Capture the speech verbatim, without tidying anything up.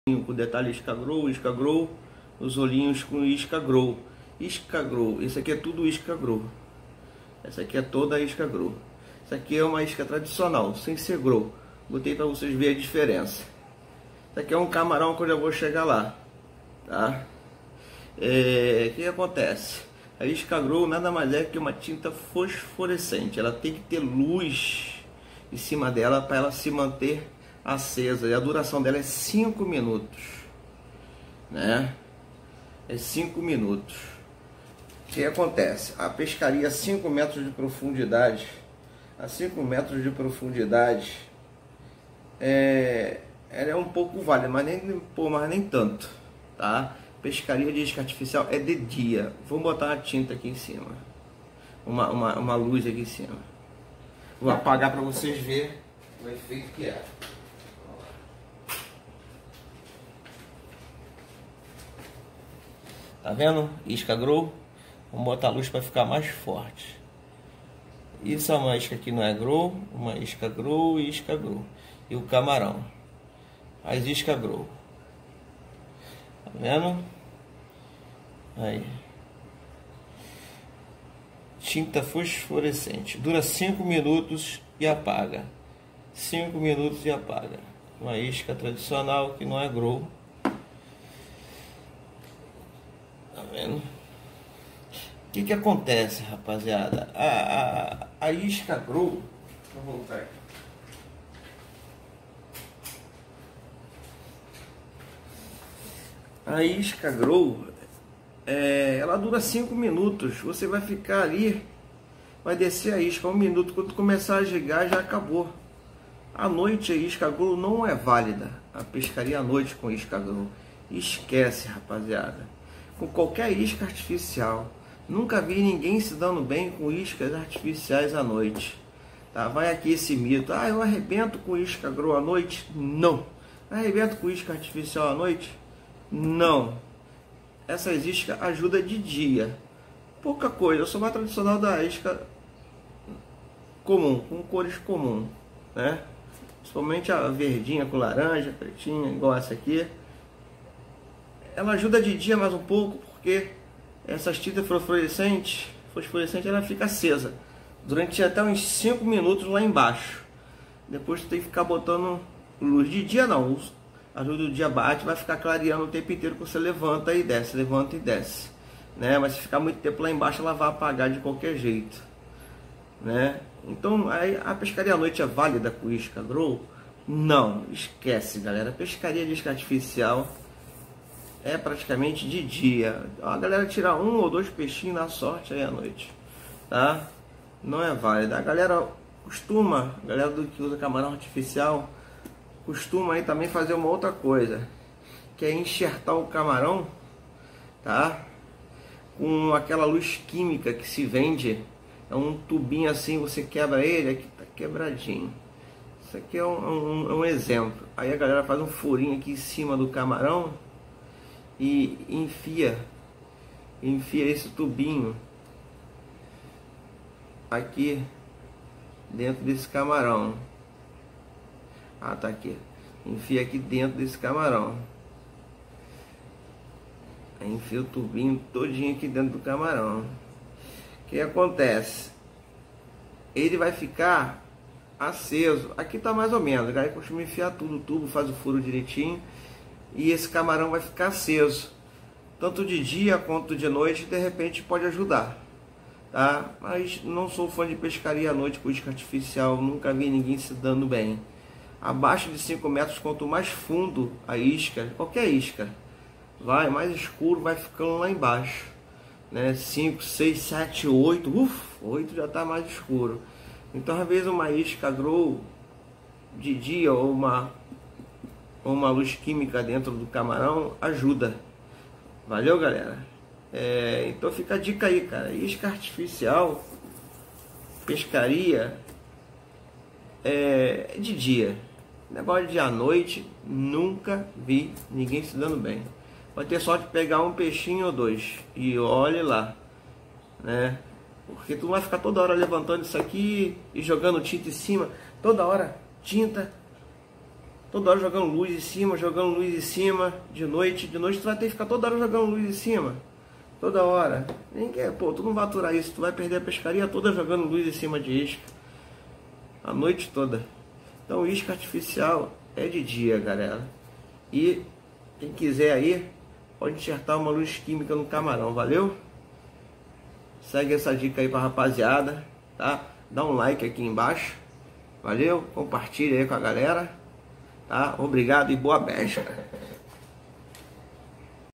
com detalhe isca grow, isca grow, os olhinhos com isca grow, isca grow. Isso aqui é tudo isca grow. Essa aqui é toda a isca grow. Essa aqui é uma isca tradicional, sem ser grow. Botei para vocês verem a diferença. Isso aqui é um camarão que eu já vou chegar lá, tá? É, o que acontece? A isca grow nada mais é que uma tinta fosforescente. Ela tem que ter luz em cima dela para ela se manter acesa, e a duração dela é cinco minutos, né? É cinco minutos. O que acontece? A pescaria a cinco metros de profundidade, a cinco metros de profundidade, é, ela é um pouco válida, mas nem, pô, mas nem tanto, tá? Pescaria de isca artificial é de dia. Vou botar uma tinta aqui em cima, uma, uma, uma luz aqui em cima. Vou apagar para vocês verem o efeito que é. Tá vendo? Isca grow. Vamos botar a luz para ficar mais forte. Isso é uma isca que não é grow, uma isca grow e isca grow. E o camarão. As isca grow. Tá vendo? Aí. Tinta fosforescente. Dura cinco minutos e apaga. cinco minutos e apaga. Uma isca tradicional que não é grow. Tá vendo? O que que acontece, rapaziada? A, a, a isca grow, vou voltar aqui. A isca grow, é, ela dura cinco minutos. Você vai ficar ali, vai descer a isca um minuto. Quando começar a gigar, já acabou. À noite a isca grow não é válida. A pescaria à noite com isca grow, esquece, rapaziada. Com qualquer isca artificial. Nunca vi ninguém se dando bem com iscas artificiais à noite. Tá? Vai aqui esse mito. Ah, eu arrebento com isca grow à noite? Não. Arrebento com isca artificial à noite? Não. Essas iscas ajudam de dia. Pouca coisa. Eu sou mais tradicional da isca comum, com cores comuns, né? Principalmente a verdinha com laranja, pretinha, igual essa aqui. Ela ajuda de dia mais um pouco, porque essas tintas fosforescentes, fosforescente, ela fica acesa durante até uns cinco minutos lá embaixo. Depois tu tem que ficar botando luz de dia, não. A luz do dia bate, vai ficar clareando o tempo inteiro que você levanta e desce, levanta e desce, né? Mas se ficar muito tempo lá embaixo, ela vai apagar de qualquer jeito, né? Então aí, a pescaria à noite é válida com isca grow? Não, esquece, galera. Pescaria de isca artificial é praticamente de dia. A galera tira um ou dois peixinhos na sorte aí à noite, tá? Não é válida. A galera costuma, a galera do que usa camarão artificial, costuma aí também fazer uma outra coisa, que é enxertar o camarão, tá? Com aquela luz química que se vende. É um tubinho assim, você quebra ele, aqui tá quebradinho. Isso aqui é um, um, um exemplo. Aí a galera faz um furinho aqui em cima do camarão e enfia, enfia esse tubinho aqui dentro desse camarão. Ah, tá aqui. Enfia aqui dentro desse camarão. Aí enfia o tubinho todinho aqui dentro do camarão. O que acontece? Ele vai ficar aceso. Aqui tá mais ou menos. Aí costuma enfiar tudo, o tubo, faz o furo direitinho. E esse camarão vai ficar aceso, tanto de dia quanto de noite. De repente pode ajudar, tá? Mas não sou fã de pescaria à noite com isca artificial. Nunca vi ninguém se dando bem. Abaixo de cinco metros, quanto mais fundo a isca, qualquer isca, vai mais escuro, vai ficando lá embaixo, né? cinco, seis, sete, oito, uff, oito já está mais escuro. Então às vezes uma isca grow de dia ou uma uma luz química dentro do camarão ajuda. Valeu, galera? É, então fica a dica aí, cara. Isca artificial, pescaria é de dia. Negócio de à noite, nunca vi ninguém se dando bem. Pode ter sorte de pegar um peixinho ou dois e olhe lá, né? Porque tu vai ficar toda hora levantando isso aqui e jogando tinta em cima, toda hora tinta. toda hora jogando luz em cima, jogando luz em cima, de noite, de noite tu vai ter que ficar toda hora jogando luz em cima, toda hora. Ninguém, pô, tu não vai aturar isso, tu vai perder a pescaria toda jogando luz em cima de isca, a noite toda. Então isca artificial é de dia, galera. E quem quiser aí, pode enxertar uma luz química no camarão, valeu? Segue essa dica aí pra rapaziada, tá? Dá um like aqui embaixo, valeu? Compartilha aí com a galera, tá? Obrigado e boa pesca.